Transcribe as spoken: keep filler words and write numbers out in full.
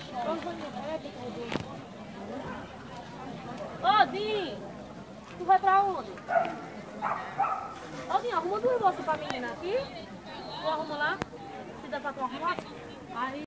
Ô, Dinho, tu vai pra onde? Ô, Dinho, arruma duas bolsas pra menina aqui. Tu arruma lá? Se dá pra tu arrumar? Aí.